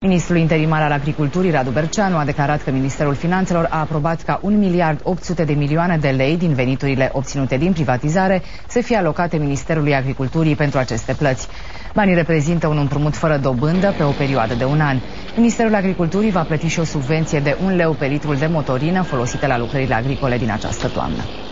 Ministrul interimar al Agriculturii, Radu Berceanu, a declarat că Ministerul Finanțelor a aprobat ca 1.800 milioane de lei din veniturile obținute din privatizare să fie alocate Ministerului Agriculturii pentru aceste plăți. Banii reprezintă un împrumut fără dobândă pe o perioadă de 1 an. Ministerul Agriculturii va plăti și o subvenție de 1 leu pe litrul de motorină folosită la lucrările agricole din această toamnă.